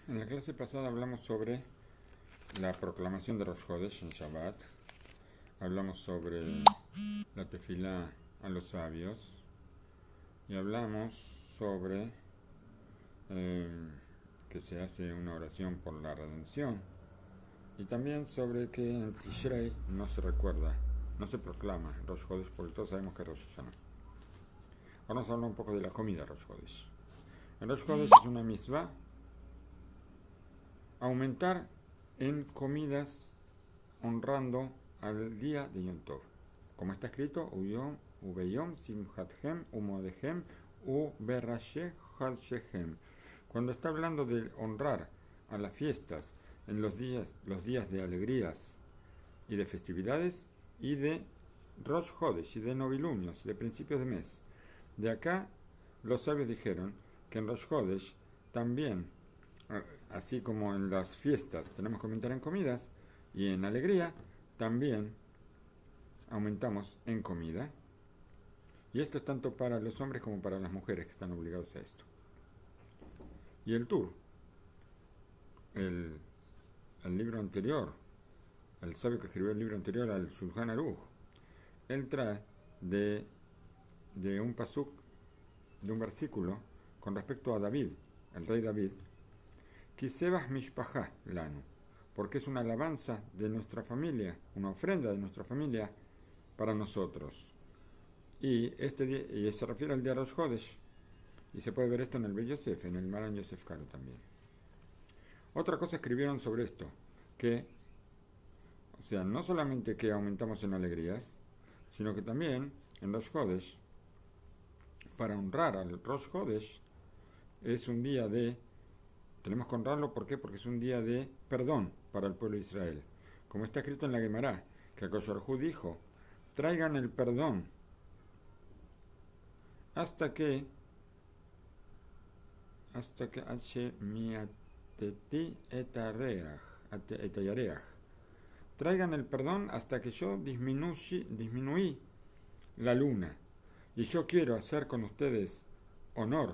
En la clase pasada hablamos sobre la proclamación de Rosh Hodesh en Shabbat. Hablamos sobre la tefilá a los sabios. Y hablamos sobre que se hace una oración por la redención. Y también sobre que en Tishrei no se recuerda, no se proclama Rosh Hodesh, porque todos sabemos que es Rosh Hashanah. Ahora vamos a hablar un poco de la comida Rosh Hodesh. El Rosh Hodesh es una mitzvah aumentar en comidas honrando al día de Yom Tov. Como está escrito, Ubeyom Simchathem Umodehem Uberashe Hadshechem. Cuando está hablando de honrar a las fiestas en los días de alegrías y de festividades y de Rosh Hodesh y de novilunios, de principios de mes. De acá los sabios dijeron que en Rosh Hodesh también, así como en las fiestas tenemos que aumentar en comidas, y en alegría también aumentamos en comida. Y esto es tanto para los hombres como para las mujeres que están obligados a esto. Y el Tur, el libro anterior, el sabio que escribió el libro anterior al Shulchan Aruch, él trae de un pasuk, de un versículo con respecto a David, el rey David, Kisebach Mishpachá Lanu, porque es una alabanza de nuestra familia, una ofrenda de nuestra familia para nosotros. Y se refiere al día Rosh Hodesh, y se puede ver esto en el Beit Yosef, en el Maran Yosef Karo también. Otra cosa escribieron sobre esto, que, o sea, no solamente que aumentamos en alegrías, sino que también en Rosh Hodesh, para honrar al Rosh Hodesh, es un día tenemos que honrarlo, ¿por qué? Porque es un día de perdón para el pueblo de Israel. Como está escrito en la Gemara, que Akadosh Baruj Hu dijo, traigan el perdón hasta que traigan el perdón hasta que yo disminuí la luna. Y yo quiero hacer con ustedes honor,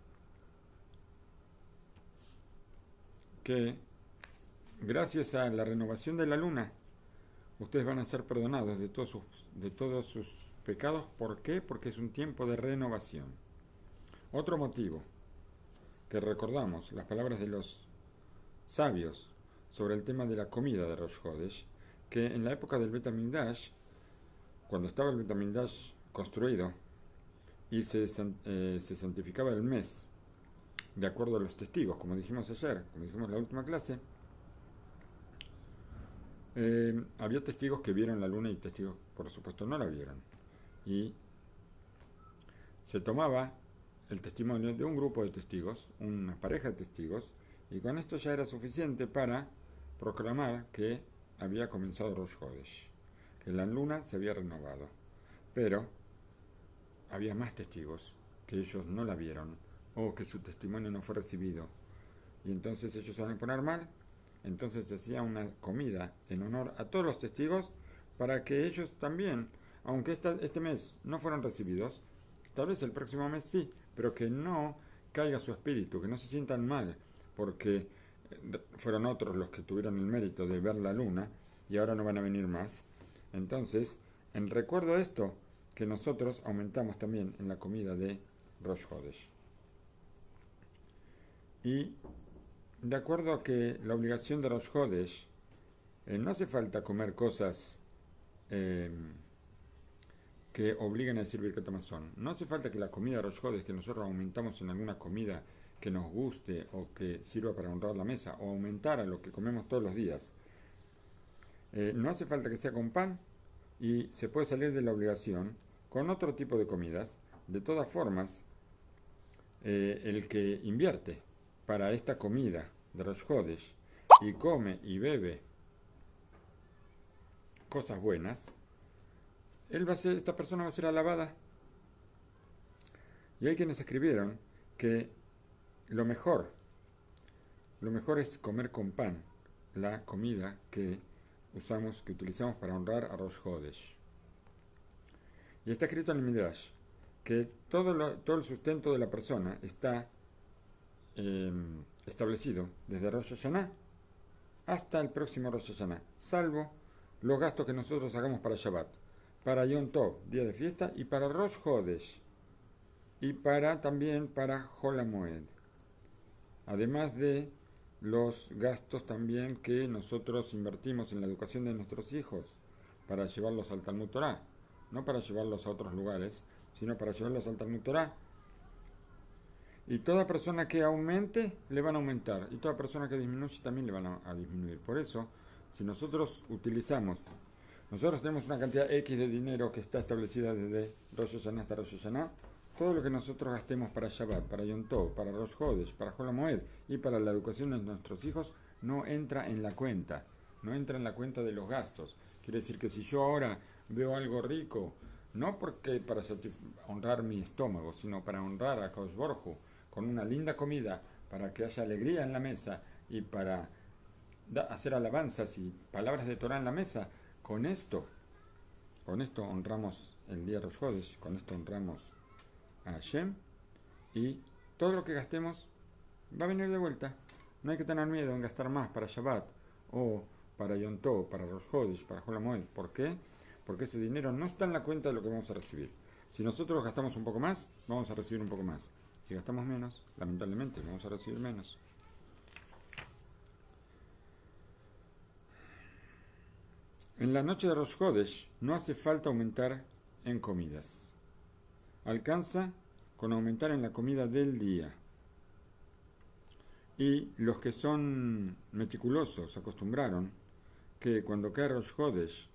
que gracias a la renovación de la luna, ustedes van a ser perdonados de todos sus pecados. ¿Por qué? Porque es un tiempo de renovación. Otro motivo que recordamos, las palabras de los sabios sobre el tema de la comida de Rosh Hodesh, que en la época del Bet HaMikdash, cuando estaba el Bet HaMikdash construido y se santificaba el mes de acuerdo a los testigos, como dijimos ayer, como dijimos en la última clase, había testigos que vieron la luna y testigos, por supuesto, no la vieron. Y se tomaba el testimonio de un grupo de testigos, una pareja de testigos, y con esto ya era suficiente para proclamar que había comenzado Rosh Hodesh, que la luna se había renovado. Pero había más testigos que ellos no la vieron o que su testimonio no fue recibido, y entonces ellos se van a poner mal. Entonces se hacía una comida en honor a todos los testigos para que ellos también, aunque este mes no fueron recibidos, tal vez el próximo mes sí, pero que no caiga su espíritu, que no se sientan mal porque fueron otros los que tuvieron el mérito de ver la luna y ahora no van a venir más. Entonces, en recuerdo a esto, que nosotros aumentamos también en la comida de Rosh Hodesh. Y de acuerdo a que la obligación de Rosh Hodesh, no hace falta comer cosas que obliguen a decir Birkat Hamazon. No hace falta que la comida de Rosh Hodesh, que nosotros aumentamos en alguna comida que nos guste o que sirva para honrar la mesa, o aumentar a lo que comemos todos los días, no hace falta que sea con pan, y se puede salir de la obligación con otro tipo de comidas. De todas formas, el que invierte para esta comida de Rosh Hodesh y come y bebe cosas buenas, esta persona va a ser alabada. Y hay quienes escribieron que lo mejor es comer con pan la comida que utilizamos para honrar a Rosh Hodesh. Y está escrito en el Midrash que todo el sustento de la persona está establecido desde Rosh Hashanah hasta el próximo Rosh Hashanah, salvo los gastos que nosotros hagamos para Shabbat, para Yom Tov, día de fiesta, y para Rosh Hodesh, y también para Hol HaMoed. Además de los gastos también que nosotros invertimos en la educación de nuestros hijos, para llevarlos al Talmud Torah, no para llevarlos a otros lugares, sino para llevarlos al Talmud Torah. Y toda persona que aumente, le van a aumentar. Y toda persona que disminuye, también le van a disminuir. Por eso, si nosotros tenemos una cantidad X de dinero que está establecida desde Rosh Hashanah hasta Rosh Hashanah, todo lo que nosotros gastemos para Shabbat, para Yom Tov, para Rosh Hodesh, para Hol HaMoed y para la educación de nuestros hijos, no entra en la cuenta. No entra en la cuenta de los gastos. Quiere decir que si yo ahora veo algo rico, no porque para honrar mi estómago, sino para honrar a Kadosh Baruj Hu, con una linda comida, para que haya alegría en la mesa y para hacer alabanzas y palabras de Torah en la mesa, con esto honramos el día de Rosh Hodesh, con esto honramos a Hashem, y todo lo que gastemos va a venir de vuelta. No hay que tener miedo en gastar más para Shabbat o para Yom Tov, para Rosh Hodesh, para Hol HaMoed. ¿Por qué? Porque ese dinero no está en la cuenta de lo que vamos a recibir. Si nosotros gastamos un poco más, vamos a recibir un poco más. Si gastamos menos, lamentablemente vamos a recibir menos. En la noche de Rosh Hodesh no hace falta aumentar en comidas. Alcanza con aumentar en la comida del día. Y los que son meticulosos acostumbraron que cuando cae Rosh Hodesh,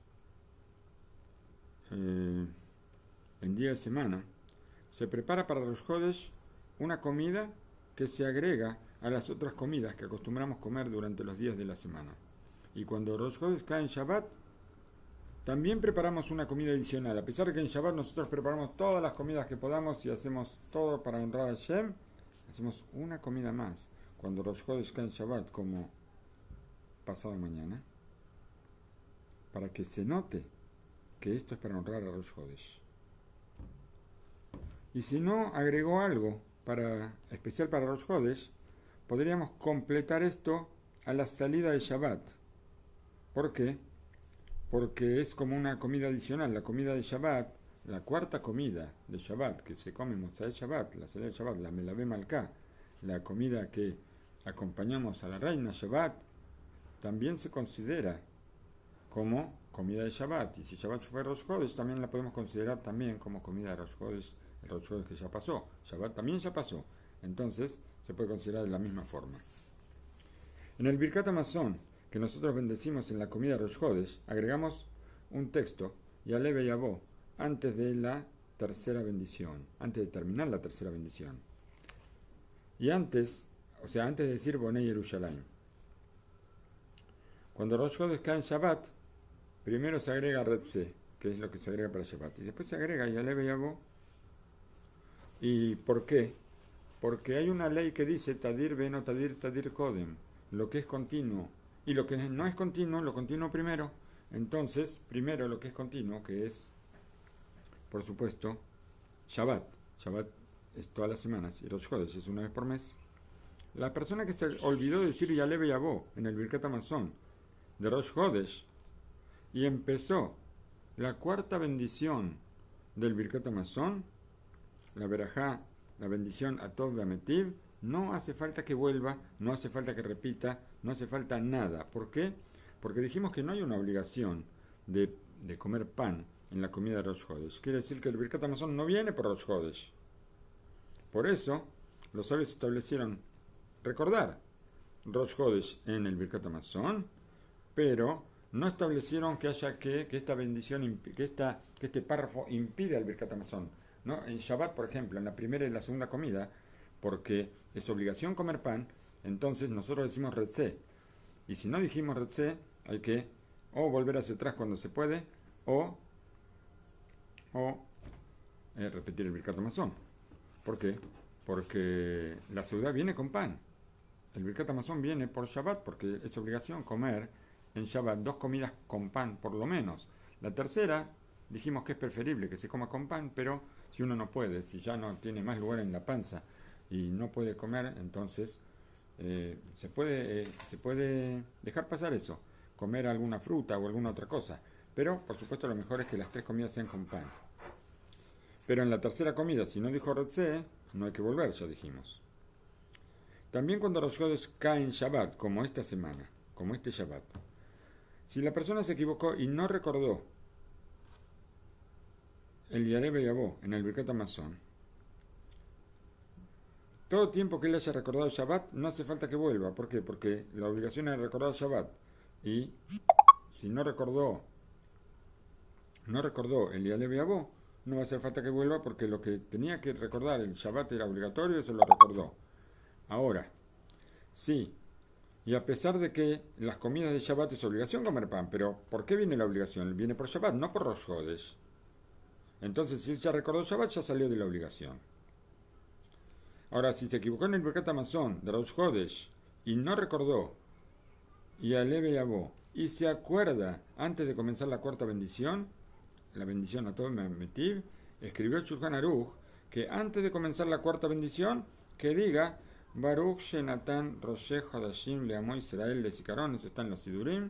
en día de semana, se prepara para Rosh Hodesh una comida que se agrega a las otras comidas que acostumbramos comer durante los días de la semana. Y cuando Rosh Hodesh cae en Shabbat, también preparamos una comida adicional. A pesar de que en Shabbat nosotros preparamos todas las comidas que podamos y hacemos todo para honrar a Hashem, hacemos una comida más cuando Rosh Hodesh cae en Shabbat, como pasado mañana, para que se note que esto es para honrar a Rosh Hodesh. Y si no agregó algo especial para Rosh Hodesh, podríamos completar esto a la salida de Shabbat. ¿Por qué? Porque es como una comida adicional. La comida de Shabbat, la cuarta comida de Shabbat que se come en Motzai Shabbat, la salida de Shabbat, la Melavé Malká, la comida que acompañamos a la reina Shabbat, también se considera como comida de Shabbat. Y si Shabbat fue Rosh Hodesh, también la podemos considerar también como comida de Rosh Hodesh, el Rosh Hodesh que ya pasó. Shabbat también ya pasó. Entonces se puede considerar de la misma forma. En el Birkat Hamazon, que nosotros bendecimos en la comida de Rosh Hodesh, agregamos un texto, Yaleh Veyabó, antes de la tercera bendición, antes de terminar la tercera bendición. Y antes de decir Bonei Yerushalayim. Cuando Rosh Hodesh cae en Shabbat, primero se agrega Retzeh, que es lo que se agrega para Shabbat, y después se agrega Yaleh Veyabó. ¿Y por qué? Porque hay una ley que dice Tadir Beno Tadir Tadir Kodem, lo que es continuo. Y lo que no es continuo, lo continuo primero. Entonces, primero lo que es continuo, que es, por supuesto, Shabbat. Shabbat es todas las semanas y Rosh Hodesh es una vez por mes. La persona que se olvidó de decir Yaleh Veyabó en el Birkat Hamazon de Rosh Hodesh y empezó la cuarta bendición del Birkat Hamazon, la Berajá, la bendición a Tov Be'ametiv, no hace falta que vuelva, no hace falta que repita, no hace falta nada. ¿Por qué? Porque dijimos que no hay una obligación de comer pan en la comida de Rosh Hodesh. Quiere decir que el Birkat Hamazon no viene por Rosh Hodesh. Por eso, los sabios establecieron recordar Rosh Hodesh en el Birkat Hamazon, pero no establecieron que haya que esta bendición, que este párrafo impide al Birkat Hamazon. ¿No? En Shabbat, por ejemplo, en la primera y la segunda comida, porque es obligación comer pan, entonces nosotros decimos Retzeh. Y si no dijimos Retzeh, hay que o volver hacia atrás cuando se puede, o repetir el Birkat Hamazon. ¿Por qué? Porque la ciudad viene con pan. El Birkat Hamazon viene por Shabbat, porque es obligación comer en Shabbat 2 comidas con pan, por lo menos. La tercera, dijimos que es preferible que se coma con pan, pero si uno no puede, si ya no tiene más lugar en la panza y no puede comer, entonces se puede dejar pasar eso, comer alguna fruta o alguna otra cosa. Pero, por supuesto, lo mejor es que las 3 comidas sean con pan. Pero en la tercera comida, si no dijo Rotze, no hay que volver, ya dijimos. También cuando Rosh Chodesh cae en Shabbat, como esta semana, como este Shabbat. Si la persona se equivocó y no recordó el Yareh Beyabó en el Birkat Hamazon, todo tiempo que él haya recordado Shabbat, no hace falta que vuelva. ¿Por qué? Porque la obligación es recordar Shabbat. Y si no recordó el Yareh Beyabó, no va a hacer falta que vuelva porque lo que tenía que recordar el Shabbat era obligatorio, eso lo recordó. Ahora, sí, y a pesar de que las comidas de Shabbat es obligación comer pan, pero ¿por qué viene la obligación? Viene por Shabbat, no por Rosh Chodesh. Entonces, si él ya recordó Shabbat, ya salió de la obligación. Ahora, si se equivocó en el Birkat Hamazon de Rosh Chodesh y no recordó y aleve yabó y se acuerda antes de comenzar la cuarta bendición, la bendición a todo Metiv, escribió el Shulchan Aruch que antes de comenzar la cuarta bendición, que diga Baruch Shenatan Rosheh Hadashim Leamo Israel de Zikaron, eso está en los Sidurim,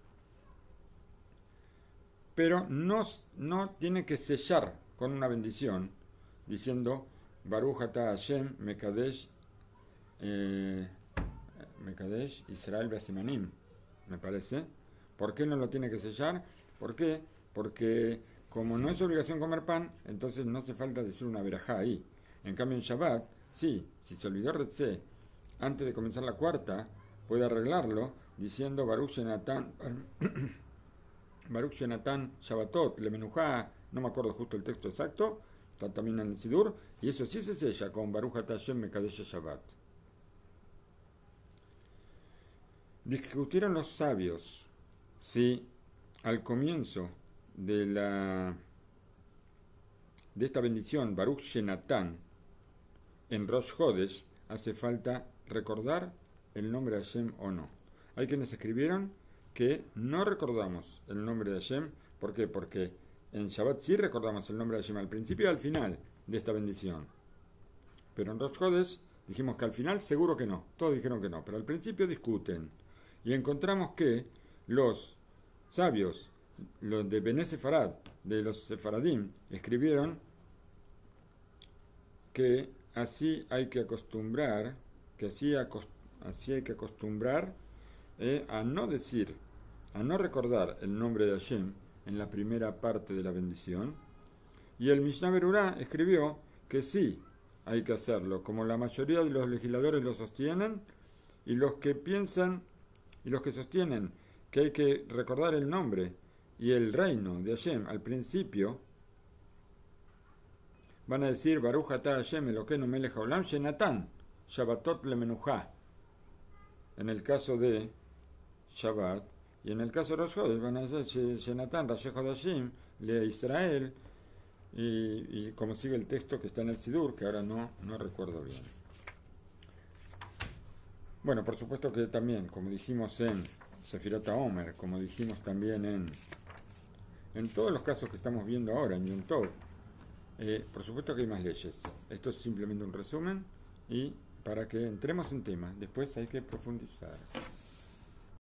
pero no tiene que sellar con una bendición diciendo Baruch Ata Hashem Mekadesh Israel Beasimanim, me parece. ¿Por qué no lo tiene que sellar? ¿Por qué? Porque como no es obligación comer pan, entonces no hace falta decir una verajá ahí. En cambio en Shabbat, sí, si se olvidó Retzé antes de comenzar la cuarta, puede arreglarlo diciendo Baruch Shenatan Baruch Shenatan Shabbatot Lemenujá, no me acuerdo justo el texto exacto, está también en el Sidur, y eso sí se sella con Baruch Ata Hashem Mekadesh Shabbat. Discutieron los sabios si al comienzo de esta bendición Baruch Shenatan en Rosh Chodesh hace falta recordar el nombre de Hashem o no. Hay quienes escribieron que no recordamos el nombre de Hashem. ¿Por qué? Porque en Shabbat sí recordamos el nombre de Hashem al principio y al final de esta bendición. Pero en Rosh Chodesh dijimos que al final seguro que no. Todos dijeron que no, pero al principio discuten. Y encontramos que los sabios, los de Bené Sefarad, de los Sefaradim, escribieron que así hay que acostumbrar, a no decir, a no recordar el nombre de Hashem en la primera parte de la bendición. Y el Mishnah Berurá escribió que sí hay que hacerlo, como la mayoría de los legisladores lo sostienen, y los que piensan y los que sostienen que hay que recordar el nombre y el reino de Hashem al principio, van a decir Baruch Ata Hashem Elokeinu Melech Haolam Shenatan Shabbatot Lemenujá en el caso de Shabbat, y en el caso de Rosh Chodesh van a decir Shenatan Rosheh Hodashim Le Israel, y como sigue el texto que está en el Sidur, que ahora no recuerdo bien. Bueno, por supuesto que también, como dijimos en Sefirot HaOmer, como dijimos también en todos los casos que estamos viendo ahora en Yom Tov, por supuesto que hay más leyes. Esto es simplemente un resumen y para que entremos en tema, después hay que profundizar.